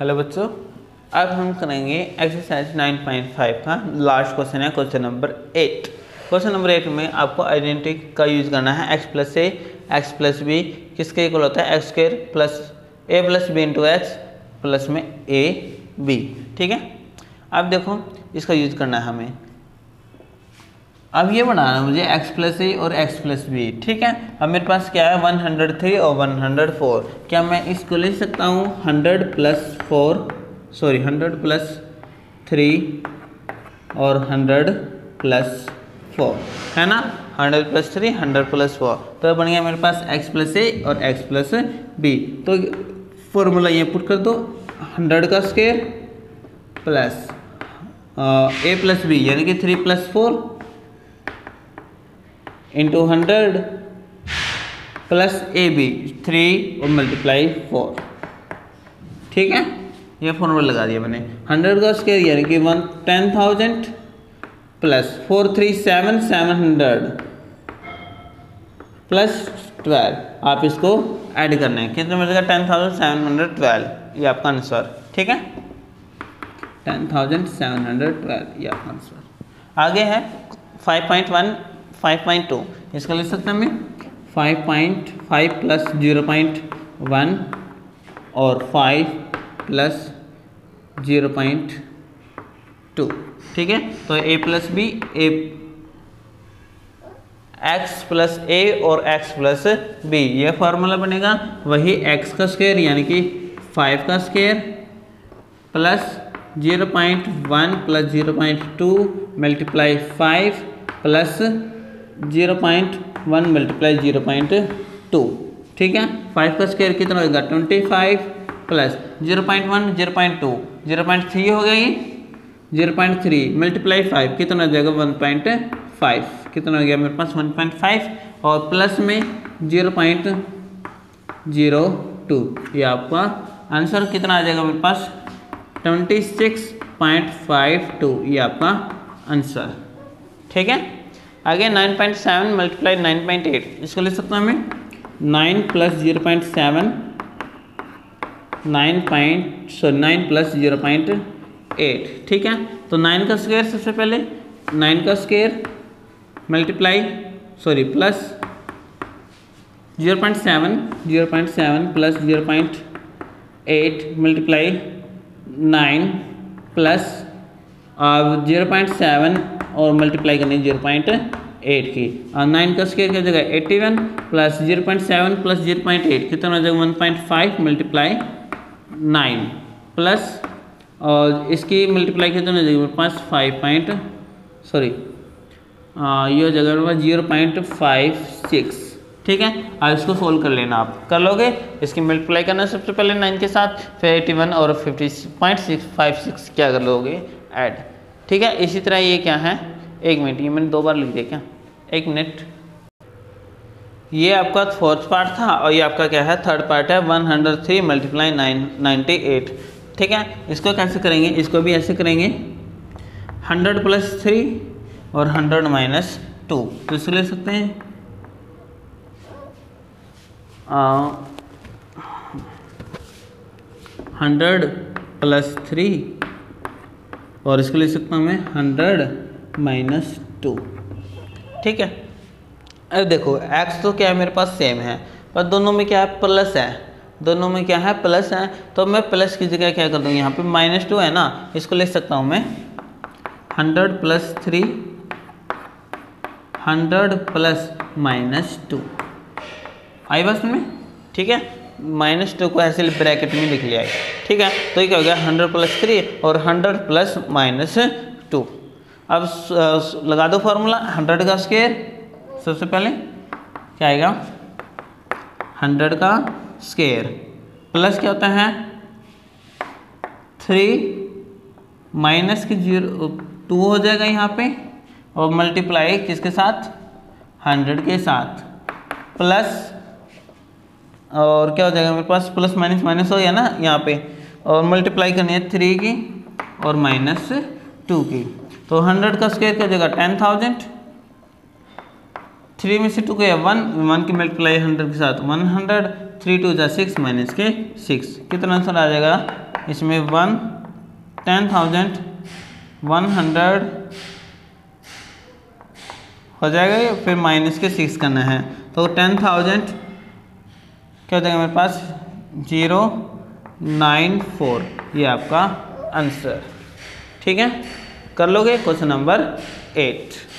Hello बच्चों, अब हम करेंगे एक्सरसाइज 9.5 का लास्ट क्वेश्चन है क्वेश्चन नंबर 8। क्वेश्चन नंबर 8 में आपको आइडेंटिटी का यूज़ करना है। x plus A X plus B किसके इक्वल होता है? X square plus A plus B into X plus में ए बी। ठीक है, अब देखो इसका यूज़ करना है हमें। अब ये बनाना है मुझे x प्लस ए और x प्लस बी। ठीक है, अब मेरे पास क्या है 103 और 104। क्या मैं इसको लिख सकता हूँ 100 प्लस 3 और 100 प्लस 4, है ना? 100 प्लस 3 100 प्लस 4, तो बन गया मेरे पास x प्लस ए और x प्लस बी। तो फॉर्मूला ये पुट कर दो, 100 का square plus A plus B यानी कि 3 plus 4 into 100 plus A B 3 और मल्टीप्लाई 4। ठीक है, ये फॉर्मूला लगा दिया मैंने। 100 का स्क्वायर यानी कि 10,000 प्लस 4 3 7 700 प्लस 12। आप इसको ऐड करना है, कितना मिलेगा? 10,712, ये आपका आंसर। ठीक है, 10,712 ये आपका आंसर। आगे है 5.2, इसका लिख सकते हैं हमें 5.5 प्लस 0.1 और 5 प्लस 0.2। ठीक है, तो a plus B X plus A और x प्लस बी, ये फार्मूला बनेगा। वही x का स्क्वायर यानी कि 5 का स्क्वायर प्लस 0.1 प्लस 0.2 मल्टीप्लाई 5 प्लस 0.1 मल्टीप्लाई 0.2। ठीक है, 5 का स्क्वायर कितना होगा? 25 प्लस 0.1 0.2 0.3 हो गया, ये 0.3 मल्टीप्लाई 5 कितना हो जाएगा? 1.5। कितना हो गया मेरे पास? 1.5 और प्लस में 0.02, ये आपका आंसर कितना आ जाएगा मेरे पास? 26.52, ये आपका आंसर। ठीक है, आगे 9.7 मल्टीप्लाई 9.8, इसको लिख सकता हूँ मैं 9 प्लस 0.7 9 प्लस 0.8। ठीक है, तो 9 का स्क्वायर सबसे पहले 9 का square multiply plus 0.7 plus 0.8 multiply 9 plus 0.7 और मल्टीप्लाई करनी 0.8 की। 9 का स्क्वायर क्या जगह 81 प्लस 0.7 प्लस 0.8 कितना हो जाएगा? 1.5 मल्टीप्लाई 9 प्लस और इसकी मल्टीप्लाई कितना हो जाएगी मेरे पास? ये हो जाएगा मेरे पास 0.56। ठीक है, अब इसको सोल्व कर लेना। आप कर लोगे, इसकी मल्टीप्लाई करना सबसे पहले 9 के साथ, फिर 81 और 50.656 क्या कर लोगे? ऐड। ठीक है, इसी तरह ये क्या है? 1 मिनट, ये मैंने 2 बार लिख दिया क्या? 1 मिनट। ये आपका फोर्थ पार्ट था और ये आपका क्या है? थर्ड पार्ट है। 103 मल्टीप्लाई 98। ठीक है, इसको कैसे करेंगे? इसको भी ऐसे करेंगे 100 प्लस 3 और 100 माइनस 2, तो इसको ले सकते हैं 100 प्लस 3 और इसको ले सकता हूँ मैं 100 माइनस 2। ठीक है, अब देखो x तो क्या है मेरे पास? सेम है, पर दोनों में क्या है? प्लस है। दोनों में क्या है? प्लस है, तो मैं प्लस की जगह क्या कर दूँ? यहाँ पे -2 है ना, इसको ले सकता हूँ मैं 100 प्लस 3 100 प्लस -2। आई बात में? ठीक है, -2 को ऐसे ब्रैकेट में लिख लिया है। ठीक है, तो ये क्या हो गया? 100 प्लस 3 और 100 प्लस -2। अब लगा दो फॉर्मूला। 100 का स्क्वायर सबसे पहले क्या आएगा? 100 का स्क्वायर प्लस क्या होता है? 3 माइनस के 2 हो जाएगा यहाँ पे, और मल्टीप्लाई किसके साथ? 100 के साथ, प्लस और क्या हो जाएगा मेरे पास? प्लस माइनस माइनस हो गया ना यहाँ पे, और मल्टीप्लाई करनी है 3 की और -2 की। तो 100 का स्क्वायर क्या हो जाएगा? 10,000। 3 में से 2 गया 1 की मल्टीप्लाई 100 के साथ 100, 3 2 जा 6 माइनस के 6, कितना आंसर आ जाएगा? इसमें 10,100 हो जाएगा, फिर माइनस के 6 करना है, तो 10,000 क्या हो जाएगा मेरे पास 094, ये आपका आंसर। ठीक है, कर लोगे क्वेश्चन नंबर 8।